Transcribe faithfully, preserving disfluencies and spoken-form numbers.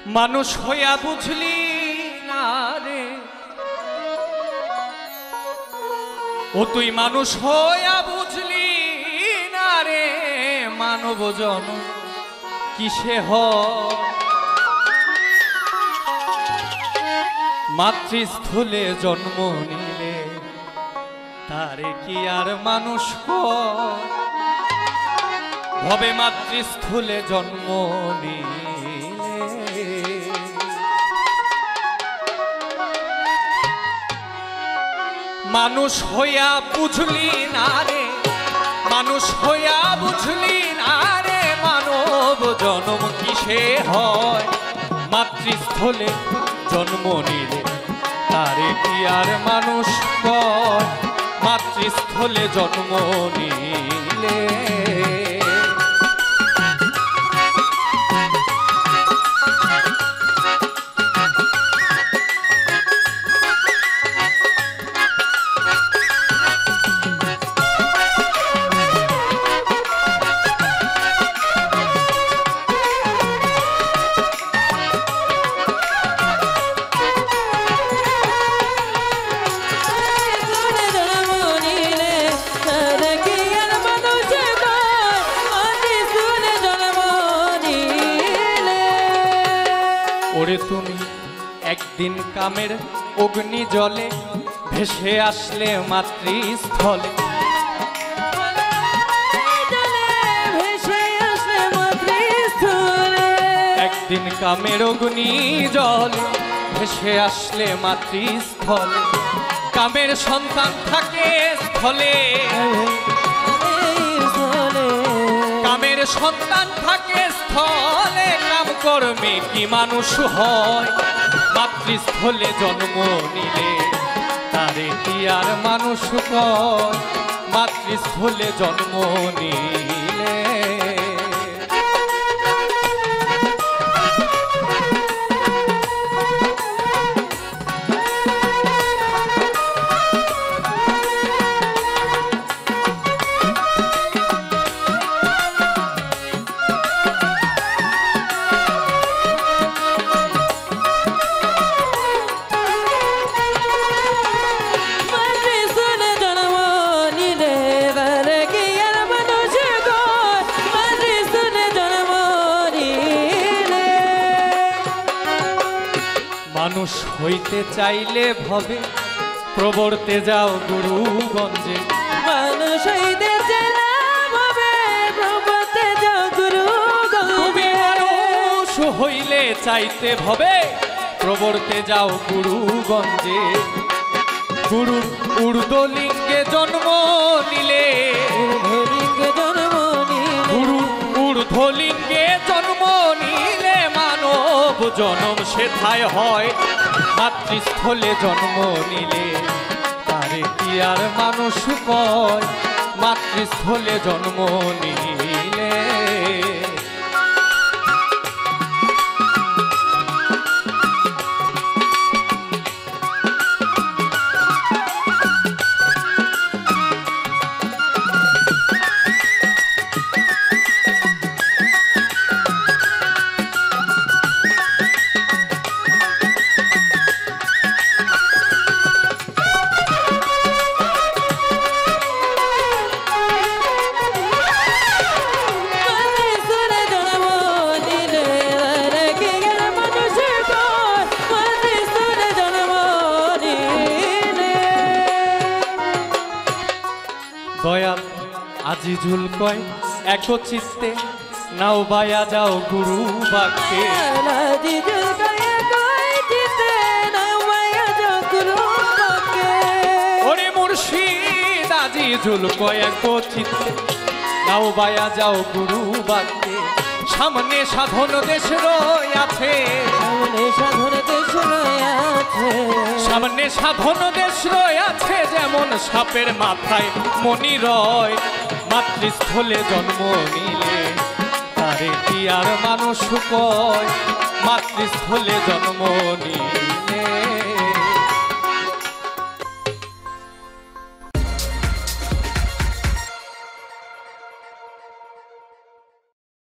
মানুষ হইয়া বুঝলি না রে, ও তুই মানুষ হইয়া বুঝলি না রে, মানব জন কিসে হয় মাতৃস্থলে জন্ম নিলে তারে কি আর মানুষ কয়, ভবে মাতৃস্থলে জন্ম নিলে। মানুষ হইয়া বুঝলি না রে, মানুষ হইয়া বুঝলি না রে, মানব জন্ম কিসে হয় মাতৃস্থলে জন্ম নিলে তারে কি আর মানুষ কয় মাতৃস্থলে জন্ম নিলে। ওরে তুমি একদিন কামের অগ্নি জলে ভেসে আসলে মাতৃস্থলে, একদিন কামের অগ্নি জলে ভেসে আসলে মাতৃস্থলে, কামের সন্তান থাকে স্থলে, কামের সন্তান থাকে স্থলে, কাম কর্মে কি মানুষ হয় মাতৃস্থলে জন্ম নিলে তারে কি আর মানুষ কয় মাতৃস্থলে জন্ম নিলে। মানুষ হইতে চাইলে ভবে প্রবর্তে যাও গুরুগঞ্জে, মানুষ হইতে চাইলে ভবে প্রবর্তে যাও গুরুগঞ্জে, মানুষ হইলে চাইতে ভবে প্রবর্তে যাও গুরুগঞ্জে, গুরুর ঊর্ধ্বলিঙ্গে জন্ম নিলে, জন্ম গুরুর ঊর্ধ্বলিঙ্গে জন্ম নিলে মানব জন্ম সেথায় হয় মাতৃস্থলে জন্ম নিলে তারে কি আর মানুষ কয় মাতৃস্থলে জন্ম নিলে। দয়াল আজিজুল কয় একচিত্তে নাও বায়া যাও গুরু বাক্যে, ওরে মুর্শিদ আজিজুল কয় একচিত্তে নাও বায়া যাও গুরু বাক্যে, সামনে সাধন দেশ রয় আছে, সাধন দেশ রয়াছে, সামনে সাধন দেশ রয় আছে, যেমন সাপের মাথায় মনি রয় মাতৃস্থলে জন্ম নিলে তারে কি আর মানুষ কয় মাতৃস্থলে জন্ম নিলে।